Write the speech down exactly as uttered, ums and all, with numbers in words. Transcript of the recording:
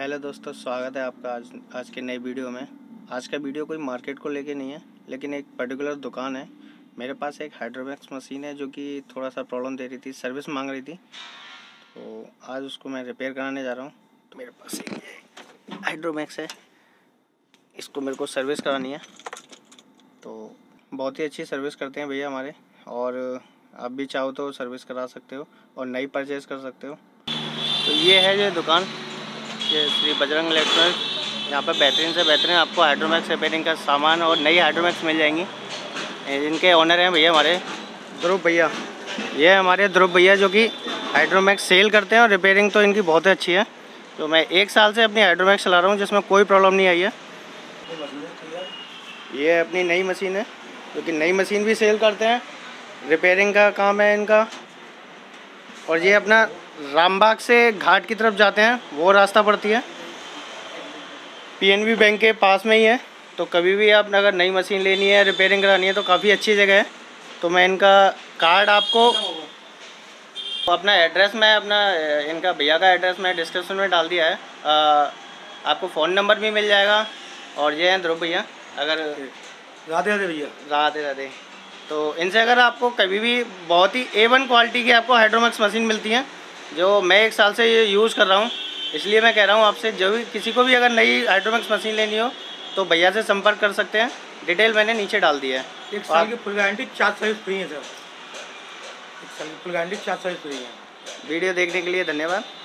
Hello दोस्तों, स्वागत है आपका आज आज के नए वीडियो में। आज का वीडियो कोई मार्केट को लेके नहीं है, लेकिन एक पर्टिकुलर दुकान है। मेरे पास एक हाइड्रोमैक्स मशीन है जो कि थोड़ा सा प्रॉब्लम दे रही थी, सर्विस मांग रही थी, तो आज उसको मैं रिपेयर कराने जा रहा हूँ। तो मेरे पास एक हाइड्रोमैक्स है, इसको मेरे को सर्विस करानी है। तो बहुत ही अच्छी सर्विस करते हैं भैया हमारे, और आप भी चाहो तो सर्विस करा सकते हो और नई परचेज़ कर सकते हो। तो ये है ये दुकान, ये श्री बजरंग इलेक्ट्रॉनिक्स। यहाँ पर बेहतरीन से बेहतरीन आपको हाइड्रोमैक्स रिपेयरिंग का सामान और नई हाइड्रोमैक्स मिल जाएंगी। इनके ओनर हैं भैया हमारे ध्रुव भैया। ये हमारे ध्रुव भैया जो कि हाइड्रोमैक्स सेल करते हैं और रिपेयरिंग तो इनकी बहुत अच्छी है। तो मैं एक साल से अपनी हाइड्रोमैक्स चला रहा हूँ, जिसमें कोई प्रॉब्लम नहीं आई है। ये अपनी नई मशीन है, जो कि नई मशीन भी सेल करते हैं, रिपेयरिंग का काम है इनका। और ये अपना रामबाग से घाट की तरफ जाते हैं, वो रास्ता पड़ती है, पीएनबी बैंक के पास में ही है। तो कभी भी आप अगर नई मशीन लेनी है, रिपेयरिंग करानी है, तो काफ़ी अच्छी जगह है। तो मैं इनका कार्ड आपको, तो अपना एड्रेस मैं अपना इनका भैया का एड्रेस मैं डिस्क्रिप्शन में डाल दिया है। आ, आपको फ़ोन नंबर भी मिल जाएगा। और ये हैं ध्रुव भैया। अगर राधे राधे भैया। राधे राधे। तो इनसे अगर आपको कभी भी बहुत ही ए वन क्वालिटी की आपको हाइड्रोमैक्स मशीन मिलती है, जो मैं एक साल से ये यूज़ कर रहा हूँ। इसलिए मैं कह रहा हूँ आपसे, जो भी किसी को भी अगर नई हाइड्रोमैक्स मशीन लेनी हो तो भैया से संपर्क कर सकते हैं। डिटेल मैंने नीचे डाल दी है। एक साल की फुल गारंटी, चार सर्विस फ्री है सर। एक साल की फुल गारंटी, चार सर्विस फ्री है। वीडियो देखने के लिए धन्यवाद।